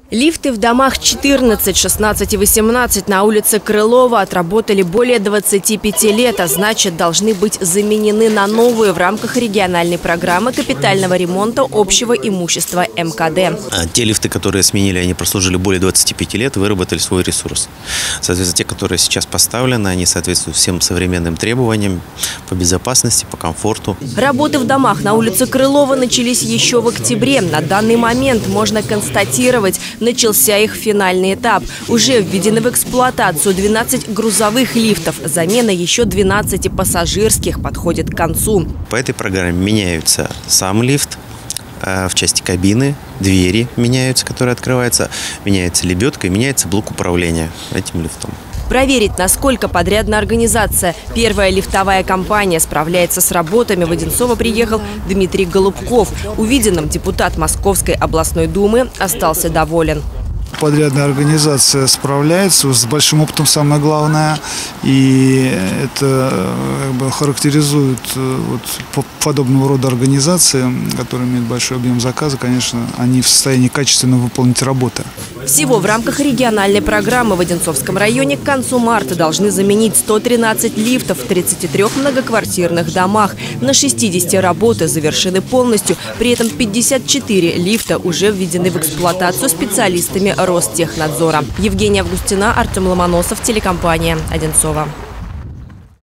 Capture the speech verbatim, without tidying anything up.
Лифты в домах четырнадцать, шестнадцать и восемнадцать на улице Крылова отработали более двадцати пяти лет, а значит, должны быть заменены на новые в рамках региональной программы капитального ремонта общего имущества эм ка дэ. Те лифты, которые сменили, они прослужили более двадцати пяти лет, выработали свой ресурс. Соответственно, те, которые сейчас поставлены, они соответствуют всем современным требованиям по безопасности, по комфорту. Работы в домах на улице Крылова начались еще в октябре. На данный момент можно констатировать, начался их финальный этап. Уже введены в эксплуатацию двенадцать грузовых лифтов. Замена еще двенадцати пассажирских подходит к концу. По этой программе меняются сам лифт, в части кабины, двери меняются, которые открываются, меняется лебедка и меняется блок управления этим лифтом. Проверить, насколько подрядная организация «Первая лифтовая компания» справляется с работами, в Одинцово приехал Дмитрий Голубков. Увиденным депутат Московской областной думы остался доволен. Подрядная организация справляется с большим опытом, самое главное, и это как бы характеризует вот, подобного рода организации, которые имеют большой объем заказа, конечно, они в состоянии качественно выполнить работы. Всего в рамках региональной программы в Одинцовском районе к концу марта должны заменить сто тринадцать лифтов в тридцати трёх многоквартирных домах. На шестидесяти работы завершены полностью, при этом пятьдесят четыре лифта уже введены в эксплуатацию специалистами Ростехнадзора. Евгения Августина, Артем Ломоносов, телекомпания «Одинцово».